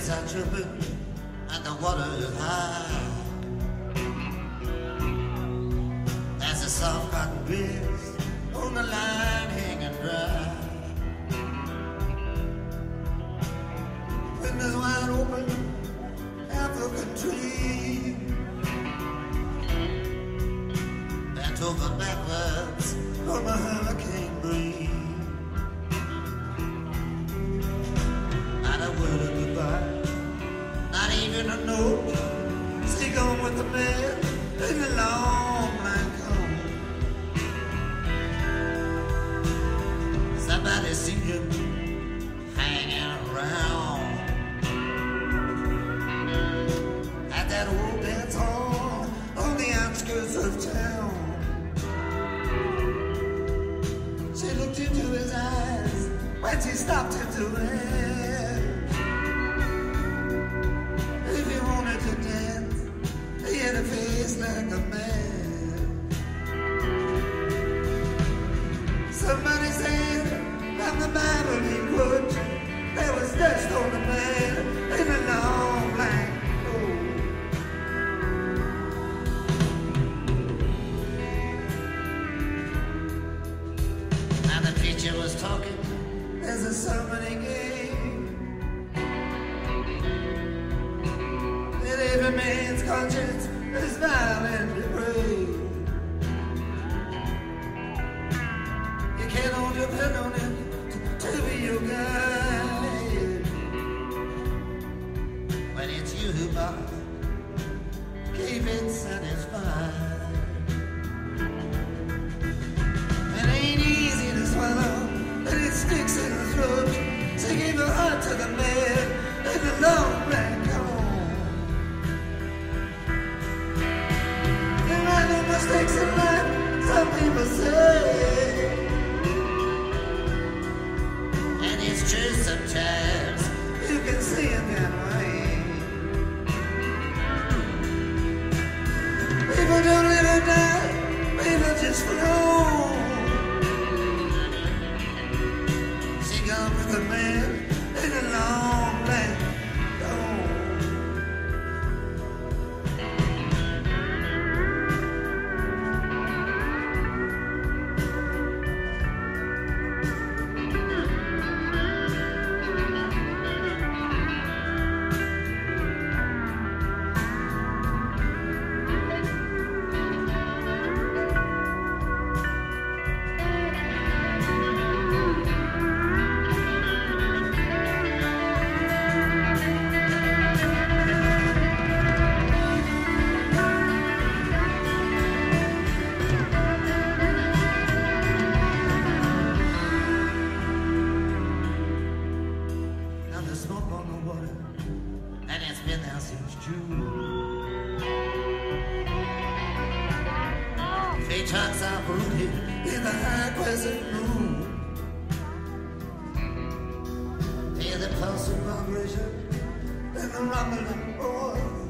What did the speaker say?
jets are tripping and the water is high. There's a soft cotton breeze on the line hanging dry. Windows wide open, African tree, bent over backwards from a hurricane breeze. Not a word of goodbye, not even a note. Stay gone with the man in the long black coat. Somebody seen him hanging around at that old dance hall on the outskirts of town. She looked into his eyes when she stopped him to ask if he wanted to dance. He had a face like a man. Somebody said from the Bible he quote, there was dust on the man in a long black coat. Now the preacher was talking as a sermon he gave, that every man's conscience is violent and brave. You can't all depend on him to be your guide. When it's you who buy, keep it satisfied. It ain't easy to swallow, and it sticks in the throat. So give your heart to the man in the long black coat. There are no mistakes in life, some people say, and it's true sometimes, you can see it that way. People don't live or die, people just flow. She gone with a man in a long black coat. Smoke on the water, and it's been there since June. 3 trucks are rooted in the high crescent moon. Hear the pulse of vibration and the rumbling boy.